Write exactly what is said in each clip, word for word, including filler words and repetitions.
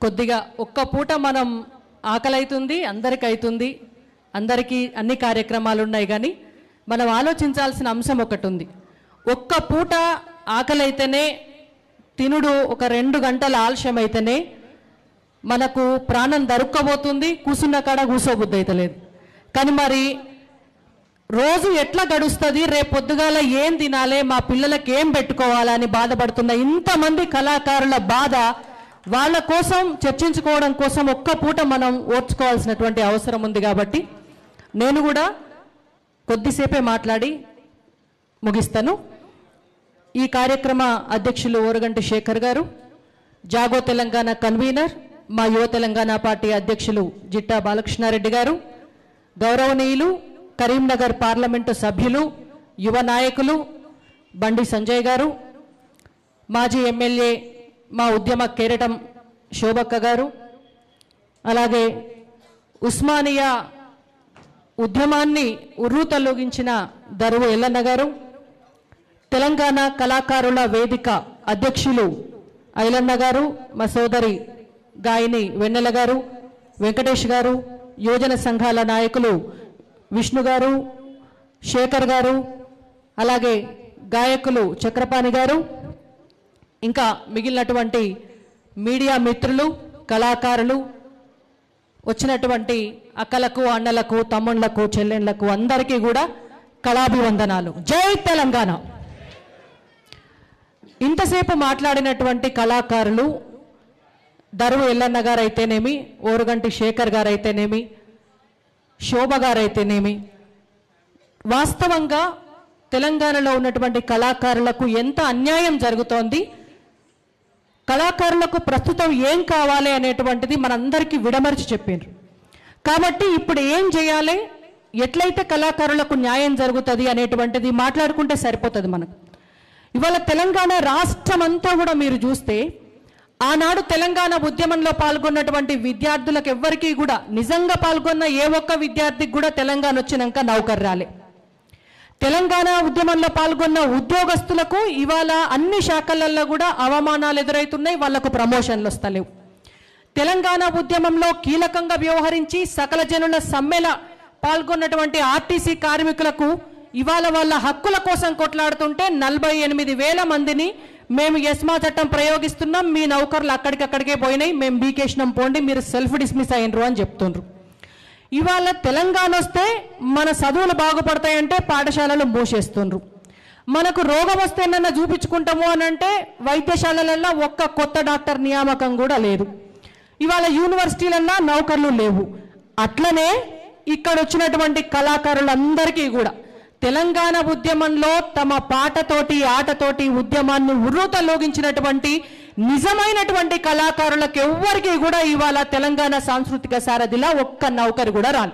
కొద్దిగా ఒక్క పూట మనం ఆకలైతుంది, అందరికి అవుతుంది, అందరికీ అన్ని కార్యక్రమాలు ఉన్నాయి, కానీ మనం ఆలోచించాల్సిన అంశం ఒకటి ఉంది. ఒక్క పూట ఆకలైతేనే తినుడు ఒక రెండు గంటల ఆలస్యం అయితేనే మనకు ప్రాణం దొరక్కబోతుంది, కూసున్న కాడ కూసోబుద్ధి అయితలేదు. కానీ మరి రోజు ఎట్లా గడుస్తుంది, రేపు పొద్దుగాల ఏం తినాలి, మా పిల్లలకి ఏం పెట్టుకోవాలని బాధపడుతున్న ఇంతమంది కళాకారుల బాధ వాళ్ళ కోసం చర్చించుకోవడం కోసం ఒక్క పూట మనం ఓర్చుకోవాల్సినటువంటి అవసరం ఉంది. కాబట్టి నేను కూడా కొద్దిసేపే మాట్లాడి ముగిస్తాను. ఈ కార్యక్రమ అధ్యక్షులు ఓరగంటి శేఖర్ గారు, జాగో తెలంగాణ కన్వీనర్ మా యువ తెలంగాణ పార్టీ అధ్యక్షులు జిట్టా బాలకృష్ణారెడ్డి గారు, గౌరవనీయులు కరీంనగర్ పార్లమెంటు సభ్యులు యువ నాయకులు బండి సంజయ్ గారు, మాజీ ఎమ్మెల్యే మా ఉద్యమ కేరటం శోభక్క గారు, అలాగే ఉస్మానియా ఉద్యమాన్ని ఉర్రూతలొగించిన దరువు ఎల్లన్న గారు, తెలంగాణ కళాకారుల వేదిక అధ్యక్షులు ఐలన్న గారు, మా సోదరి గాయని వెన్నెల గారు, వెంకటేష్ గారు, యోజన సంఘాల నాయకులు విష్ణు గారు, శేఖర్ గారు, అలాగే గాయకులు చక్రపాణి గారు, ఇంకా మిగిలినటువంటి మీడియా మిత్రులు, కళాకారులు, వచ్చినటువంటి అక్కలకు, అన్నలకు, తమ్ముళ్లకు, చెల్లెళ్లకు అందరికీ కూడా కళాభివందనాలు. జై తెలంగాణ. ఇంతసేపు మాట్లాడినటువంటి కళాకారులు దరువు ఎల్లన్న గారు అయితేనేమి, ఓరుగంటి శేఖర్ గారు అయితేనేమి, శోభ గారు అయితేనేమి, వాస్తవంగా తెలంగాణలో ఉన్నటువంటి కళాకారులకు ఎంత అన్యాయం జరుగుతోంది, కళాకారులకు ప్రస్తుతం ఏం కావాలి అనేటువంటిది మనందరికీ విడమర్చి చెప్పిండ్రు. కాబట్టి ఇప్పుడు ఏం చేయాలి, ఎట్లయితే కళాకారులకు న్యాయం జరుగుతుంది అనేటువంటిది మాట్లాడుకుంటే సరిపోతుంది మనకు. ఇవాళ తెలంగాణ రాష్ట్రం అంతా కూడా మీరు చూస్తే ఆనాడు తెలంగాణ ఉద్యమంలో పాల్గొన్నటువంటి విద్యార్థులకు ఎవ్వరికీ కూడా, నిజంగా పాల్గొన్న ఏ ఒక్క విద్యార్థికి కూడా తెలంగాణ వచ్చినాక నౌకరు రాలే. తెలంగాణ ఉద్యమంలో పాల్గొన్న ఉద్యోగస్తులకు ఇవాళ అన్ని శాఖలలో కూడా అవమానాలు ఎదురవుతున్నాయి, వాళ్లకు ప్రమోషన్లు వస్తలేవు. తెలంగాణ ఉద్యమంలో కీలకంగా వ్యవహరించి సకల జనుల సమ్మెల పాల్గొన్నటువంటి ఆర్టీసీ కార్మికులకు ఇవాళ వాళ్ళ హక్కుల కోసం కొట్లాడుతుంటే నలభై ఎనిమిది వేల మందిని మేము ఎస్మా చట్టం ప్రయోగిస్తున్నాం, మీ నౌకర్లు అక్కడికక్కడికే పోయినాయి, మేము బీకేసినాం పోండి, మీరు సెల్ఫ్ డిస్మిస్ అయినరు అని చెప్తుండ్రు. ఇవాళ తెలంగాణ వస్తే మన చదువులు బాగుపడతాయంటే పాఠశాలలు మూసేస్తుండ్రు. మనకు రోగం వస్తేనన్నా చూపించుకుంటాము అని అంటే వైద్యశాలలలో ఒక్క కొత్త డాక్టర్ నియామకం కూడా లేదు. ఇవాళ యూనివర్సిటీలన్నా నౌకర్లు లేవు. అట్లనే ఇక్కడ వచ్చినటువంటి కళాకారులందరికీ కూడా తెలంగాణ ఉద్యమంలో తమ పాటతోటి, ఆటతోటి ఉద్యమాన్ని ఉర్రూతలోగించినటువంటి నిజమైనటువంటి కళాకారులకు ఎవ్వరికీ కూడా ఇవాళ తెలంగాణ సాంస్కృతిక సారథిలా ఒక్క నౌకరు కూడా రాను.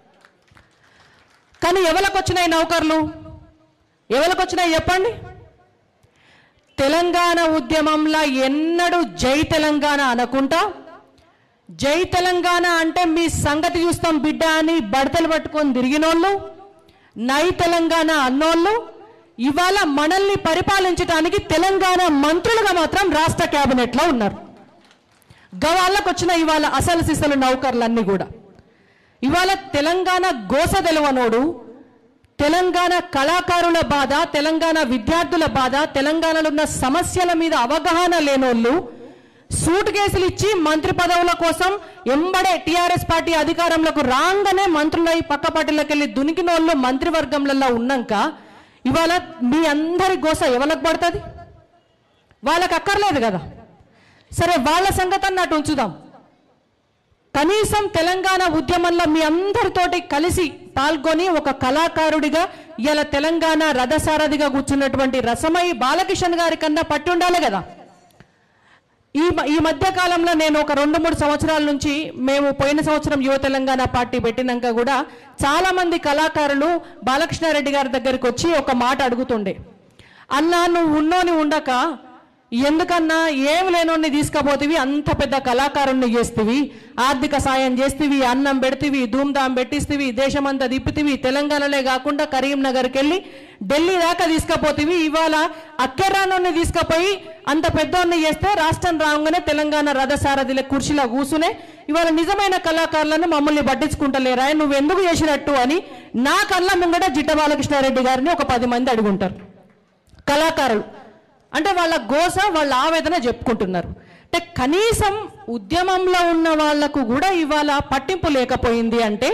కానీ ఎవరికి వచ్చినాయి నౌకర్లు, ఎవరికి వచ్చినాయి చెప్పండి? తెలంగాణ ఉద్యమంలో ఎన్నడూ జై తెలంగాణ అనకుండా, జై తెలంగాణ అంటే మీ సంగతి చూస్తాం బిడ్డ అని బడతలు పట్టుకొని తిరిగినోళ్ళు, నై తెలంగాణ అన్నోళ్ళు ఇవాళ మనల్ని పరిపాలించడానికి తెలంగాణ మంత్రులుగా మాత్రం రాష్ట్ర క్యాబినెట్లో ఉన్నారు. గవాళ్ళకు వచ్చిన ఇవాళ అసలు సిసలు నౌకర్లన్నీ కూడా ఇవాళ తెలంగాణ గోస తెలవనోడు, తెలంగాణ కళాకారుల బాధ, తెలంగాణ విద్యార్థుల బాధ, తెలంగాణలో ఉన్న సమస్యల మీద అవగాహన లేనోళ్ళు సూట్ కేసులు ఇచ్చి మంత్రి పదవుల కోసం ఎంబడే టీఆర్ఎస్ పార్టీ అధికారంలోకి రాగానే మంత్రులై పక్క పార్టీలకు వెళ్ళి దునికిన వాళ్ళు మంత్రివర్గంలో ఉన్నాక ఇవాళ మీ అందరి గోస ఎవరికి పడుతుంది? వాళ్ళకి అక్కర్లేదు కదా. సరే, వాళ్ళ సంగతి అన్నట్టు ఉంచుదాం. కనీసం తెలంగాణ ఉద్యమంలో మీ అందరితోటి కలిసి పాల్గొని ఒక కళాకారుడిగా ఇలా తెలంగాణ రథసారథిగా కూర్చున్నటువంటి రసమయి బాలకిషన్ గారి కన్నా పట్టి ఉండాలి కదా. ఈ ఈ మధ్య కాలంలో నేను ఒక రెండు మూడు సంవత్సరాల నుంచి, మేము పోయిన సంవత్సరం యువ తెలంగాణ పార్టీ పెట్టినాక కూడా చాలా మంది కళాకారులు బాలకృష్ణారెడ్డి గారి దగ్గరికి వచ్చి ఒక మాట అడుగుతుండే, అన్నా నువ్వు ఉన్నోని ఉండక ఎందుకన్నా ఏం లేనోన్ని తీసుకపోతేవి, అంత పెద్ద కళాకారుణ్ణి చేస్తేవి, ఆర్థిక సాయం చేస్తేవి, అన్నం పెడితేవి, ధూమ్ధాం పెట్టిస్తేవి, దేశమంతా తిప్పుతీవి, తెలంగాణలే కాకుండా కరీంనగర్కి వెళ్ళి ఢిల్లీ దాకా తీసుకపోతేవి. ఇవాళ అక్కెరానోన్ని తీసుకుపోయి అంత పెద్దోన్ని చేస్తే రాష్ట్రం రాగానే తెలంగాణ రథసారథిల కుర్చీలో కూసునే ఇవాళ నిజమైన కళాకారులను మమ్మల్ని పట్టించుకుంటలేరా, నువ్వు ఎందుకు చేసినట్టు అని నా కళ్ళ ముంగట జిట్ట బాలకృష్ణారెడ్డి గారిని ఒక పది మంది అడుగుంటారు. కళాకారులు అంటే వాళ్ళ గోస, వాళ్ళ ఆవేదన చెప్పుకుంటున్నారు. అంటే కనీసం ఉద్యమంలో ఉన్న వాళ్లకు కూడా ఇవాళ పట్టింపు లేకపోయింది అంటే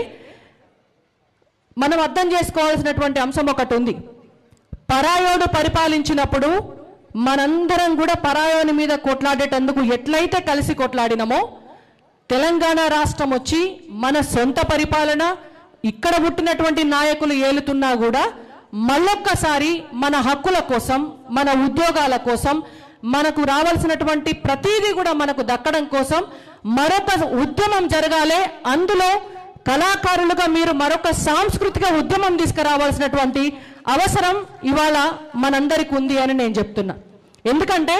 మనం అర్థం చేసుకోవాల్సినటువంటి అంశం ఒకటి ఉంది. పరాయోడు పరిపాలించినప్పుడు మనందరం కూడా పరాయోని మీద కొట్లాడేటందుకు ఎట్లయితే కలిసి కొట్లాడినమో, తెలంగాణ రాష్ట్రం వచ్చి మన సొంత పరిపాలన ఇక్కడ పుట్టినటువంటి నాయకులు ఏలుతున్నా కూడా మళ్ళొక్కసారి మన హక్కుల కోసం, మన ఉద్యోగాల కోసం, మనకు రావాల్సినటువంటి ప్రతిదీ కూడా మనకు దక్కడం కోసం మరొక ఉద్యమం జరగాలి. అందులో కళాకారులుగా మీరు మరొక సాంస్కృతిక ఉద్యమం తీసుకురావాల్సినటువంటి అవసరం ఇవాళ మనందరికీ ఉంది అని నేను చెప్తున్నా. ఎందుకంటే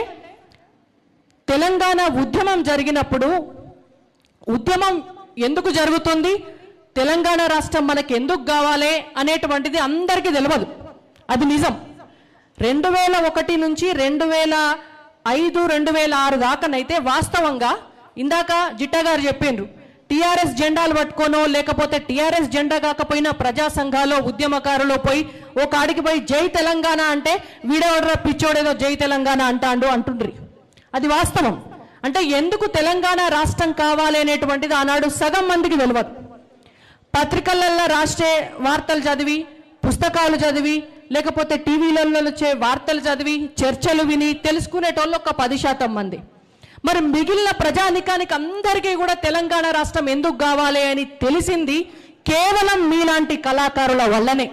తెలంగాణ ఉద్యమం జరిగినప్పుడు ఉద్యమం ఎందుకు జరుగుతుంది, తెలంగాణ రాష్ట్రం మనకి ఎందుకు కావాలి అనేటువంటిది అందరికీ తెలియదు. అది నిజం. రెండు వేల ఒకటి నుంచి రెండు వేల ఐదు రెండు వేల ఆరు దాకానైతే వాస్తవంగా ఇందాక జిట్టా గారు చెప్పిండ్రు, టీఆర్ఎస్ జెండాలు పట్టుకోనో లేకపోతే టీఆర్ఎస్ జెండా కాకపోయినా ప్రజా సంఘాలు ఉద్యమకారులు పోయి ఓ కాడికి పోయి జై తెలంగాణ అంటే వీడెవడ్రా పిచ్చోడేదో జై తెలంగాణ అంటాండు అంటుండ్రి. అది వాస్తవం. అంటే ఎందుకు తెలంగాణ రాష్ట్రం కావాలి అనేటువంటిది ఆనాడు సగం మందికి తెలియదు. పత్రికలలో రాష్ట్రే వార్తలు చదివి, పుస్తకాలు చదివి, లేకపోతే టీవీలలో వచ్చే వార్తలు చదివి, చర్చలు విని తెలుసుకునేటోళ్ళు ఒక పది శాతం మంది. మరి మిగిలిన ప్రజానికానికి అందరికీ కూడా తెలంగాణ రాష్ట్రం ఎందుకు కావాలి అని తెలిసింది కేవలం మీలాంటి కళాకారుల వల్లనే.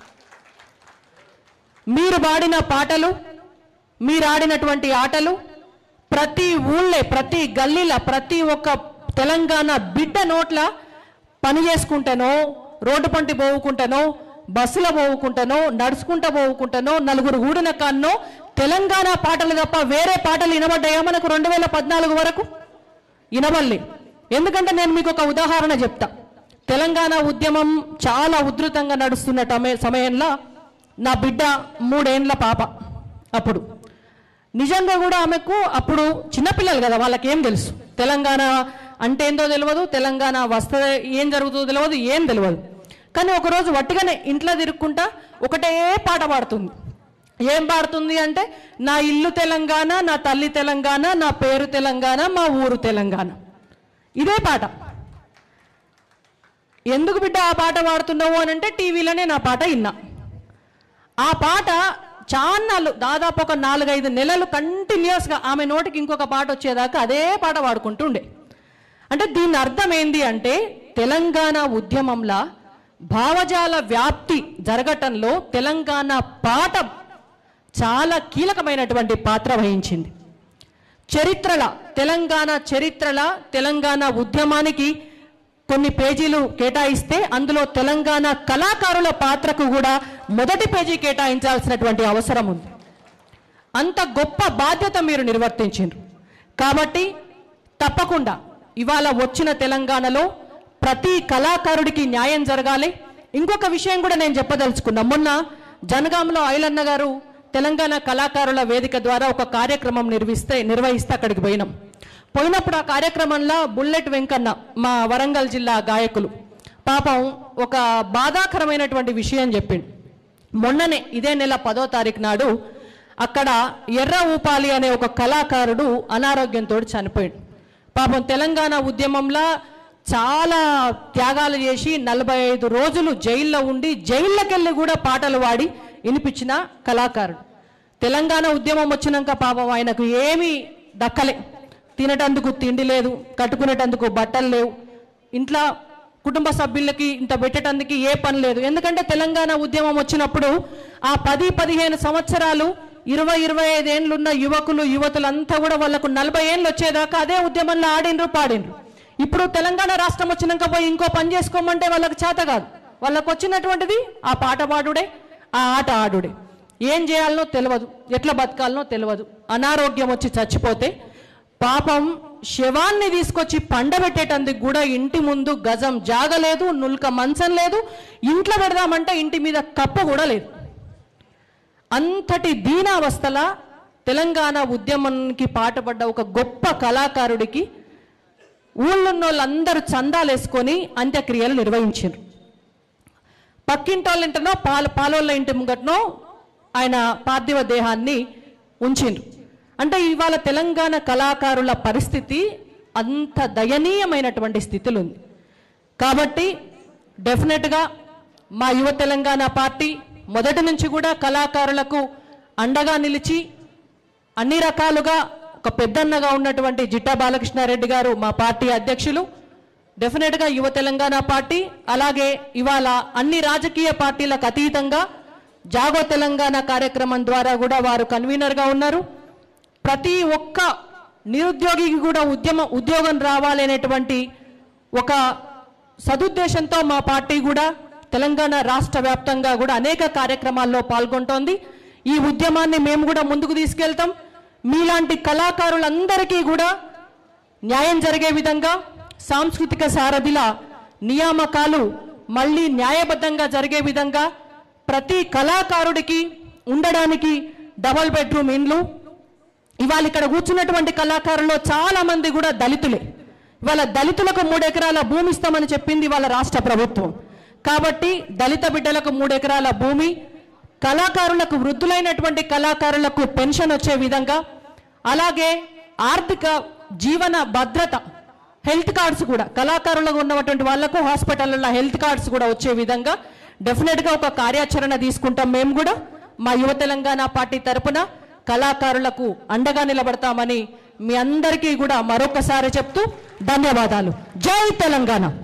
మీరు పాడిన పాటలు, మీరు ఆడినటువంటి ఆటలు ప్రతి ఊళ్ళే, ప్రతి గల్లీల, ప్రతి ఒక్క తెలంగాణ బిడ్డ నోట్ల పని చేసుకుంటానో, రోడ్డు పంటి పోవుకుంటానో, బస్సులో పోవుకుంటానో, నడుచుకుంటా పోవుకుంటానో, నలుగురు ఊడిన కాన్నో తెలంగాణ పాటలు తప్ప వేరే పాటలు వినబడ్డాయా మనకు రెండు వేల పద్నాలుగు వరకు? వినబడలే. ఎందుకంటే నేను మీకు ఒక ఉదాహరణ చెప్తా. తెలంగాణ ఉద్యమం చాలా ఉధృతంగా నడుస్తున్న సమయంలో నా బిడ్డ మూడేండ్ల పాప. అప్పుడు నిజంగా కూడా ఆమెకు అప్పుడు చిన్నపిల్లలు కదా, వాళ్ళకేం తెలుసు, తెలంగాణ అంటే ఏందో తెలియదు, తెలంగాణ వస్తే ఏం జరుగుతుందో తెలియదు, ఏం తెలియదు. కానీ ఒకరోజు వట్టిగానే ఇంట్లో తిరుక్కుంటా ఒకటే పాట పాడుతుంది. ఏం పాడుతుంది అంటే, నా ఇల్లు తెలంగాణ, నా తల్లి తెలంగాణ, నా పేరు తెలంగాణ, మా ఊరు తెలంగాణ. ఇదే పాట. ఎందుకు బిడ్డ ఆ పాట పాడుతున్నావు అని అంటే టీవీలోనే నా పాట విన్నా. ఆ పాట చాన్నాళ్ళు, దాదాపు ఒక నాలుగైదు నెలలు కంటిన్యూస్గా ఆమె నోటికి ఇంకొక పాట వచ్చేదాకా అదే పాట పాడుకుంటూ ఉండే. అంటే దీని అర్థం ఏంది అంటే, తెలంగాణ ఉద్యమంలో భావజాల వ్యాప్తి జరగటంలో తెలంగాణ పాట చాలా కీలకమైనటువంటి పాత్ర వహించింది. చరిత్రల, తెలంగాణ చరిత్రల తెలంగాణ ఉద్యమానికి కొన్ని పేజీలు కేటాయిస్తే అందులో తెలంగాణ కళాకారుల పాత్రకు కూడా మొదటి పేజీ కేటాయించాల్సినటువంటి అవసరం ఉంది. అంత గొప్ప బాధ్యత మీరు నిర్వర్తించారు. కాబట్టి తప్పకుండా ఇవాళ వచ్చిన తెలంగాణలో ప్రతి కళాకారుడికి న్యాయం జరగాలి. ఇంకొక విషయం కూడా నేను చెప్పదలుచుకున్నా. మొన్న జనగాంలో ఐలన్న గారు తెలంగాణ కళాకారుల వేదిక ద్వారా ఒక కార్యక్రమం నిర్వహిస్తే నిర్వహిస్తే అక్కడికి పోయినాం. పోయినప్పుడు ఆ కార్యక్రమంలో బుల్లెట్ వెంకన్న, మా వరంగల్ జిల్లా గాయకులు, పాపం ఒక బాధాకరమైనటువంటి విషయం చెప్పిండు. మొన్ననే ఇదే నెల పదో తారీఖు నాడు అక్కడ ఎర్ర ఊపాలి అనే ఒక కళాకారుడు అనారోగ్యంతో చనిపోయాడు. పాపం తెలంగాణ ఉద్యమంలో చాలా త్యాగాలు చేసి నలభై ఐదు రోజులు జైల్లో ఉండి జైల్లోకెళ్ళి కూడా పాటలు పాడి వినిపించిన కళాకారుడు. తెలంగాణ ఉద్యమం వచ్చినాక పాపం ఆయనకు ఏమీ దక్కలే. తినటందుకు తిండి లేదు, కట్టుకునేటందుకు బట్టలు లేవు, ఇంట్లో కుటుంబ సభ్యులకి ఇంత పెట్టేటందుకు ఏ పని లేదు. ఎందుకంటే తెలంగాణ ఉద్యమం వచ్చినప్పుడు ఆ పది పదిహేను సంవత్సరాలు ఇరవై ఇరవై ఐదు ఏళ్ళున్న యువకులు యువతులంతా కూడా వాళ్ళకు నలభై ఏళ్ళు వచ్చేదాకా అదే ఉద్యమంలో ఆడినరు పాడినరు. ఇప్పుడు తెలంగాణ రాష్ట్రం వచ్చినాక పోయి ఇంకో పని చేసుకోమంటే వాళ్ళకి చేత కాదు. వాళ్ళకు వచ్చినటువంటిది ఆ పాట పాడుడే, ఆ ఆట ఆడుడే. ఏం చేయాలనో తెలియదు, ఎట్లా బతకాలనో తెలియదు. అనారోగ్యం వచ్చి చచ్చిపోతే పాపం శవాన్ని తీసుకొచ్చి పండబెట్టేటందుకు కూడా ఇంటి ముందు గజం జాగలేదు, నుల్క మంచం లేదు, ఇంట్లో పెడదామంటే ఇంటి మీద కప్ప కూడా లేదు. అంతటి దీనావస్థల తెలంగాణ ఉద్యమానికి పాటుపడ్డ ఒక గొప్ప కళాకారుడికి ఊళ్ళున్న వాళ్ళందరూ చందాలు వేసుకొని అంత్యక్రియలు నిర్వహించారు. పక్కింటోళ్ళ ఇంటనో పాల పాలోళ్ళ ఇంటి ముంగటనో ఆయన పార్థివ దేహాన్ని ఉంచిండ్రు. అంటే ఇవాళ తెలంగాణ కళాకారుల పరిస్థితి అంత దయనీయమైనటువంటి స్థితిలో ఉంది. కాబట్టి డెఫినెట్గా మా యువ తెలంగాణ పార్టీ మొదటి నుంచి కూడా కళాకారులకు అండగా నిలిచి అన్ని రకాలుగా ఒక పెద్దన్నగా ఉన్నటువంటి జిట్టా బాలకృష్ణారెడ్డి గారు మా పార్టీ అధ్యక్షులు. డెఫినెట్గా యువ తెలంగాణ పార్టీ అలాగే ఇవాళ అన్ని రాజకీయ పార్టీలకు అతీతంగా జాగో తెలంగాణ కార్యక్రమం ద్వారా కూడా వారు కన్వీనర్గా ఉన్నారు. ప్రతి ఒక్క నిరుద్యోగికి కూడా ఉద్యమ ఉద్యోగం రావాలి అనేటువంటి ఒక సదుద్దేశంతో మా పార్టీ కూడా తెలంగాణ రాష్ట్ర వ్యాప్తంగా కూడా అనేక కార్యక్రమాల్లో పాల్గొంటోంది. ఈ ఉద్యమాన్ని మేము కూడా ముందుకు తీసుకెళ్తాం. మీలాంటి కళాకారులందరికీ కూడా న్యాయం జరిగే విధంగా సాంస్కృతిక సారథిల నియామకాలు మళ్ళీ న్యాయబద్ధంగా జరిగే విధంగా ప్రతి కళాకారుడికి ఉండడానికి డబల్ బెడ్రూమ్ ఇండ్లు. ఇవాళ ఇక్కడ కూర్చున్నటువంటి కళాకారుల్లో చాలా మంది కూడా దళితులే. ఇవాళ దళితులకు మూడు ఎకరాల భూమి ఇస్తామని చెప్పింది వాళ్ళ రాష్ట్ర ప్రభుత్వం. కాబట్టి దళిత బిడ్డలకు మూడు ఎకరాల భూమి, కళాకారులకు వృద్ధులైనటువంటి కళాకారులకు పెన్షన్ వచ్చే విధంగా, అలాగే ఆర్థిక జీవన భద్రత హెల్త్ కార్డ్స్ కూడా కళాకారులకు ఉన్నటువంటి వాళ్లకు హాస్పిటల్లో హెల్త్ కార్డ్స్ కూడా వచ్చే విధంగా డెఫినెట్గా ఒక కార్యాచరణ తీసుకుంటాం. మేము కూడా మా యువ తెలంగాణ పార్టీ తరపున కళాకారులకు అండగా నిలబడతామని మీ అందరికీ కూడా మరొకసారి చెప్తూ ధన్యవాదాలు. జై తెలంగాణ.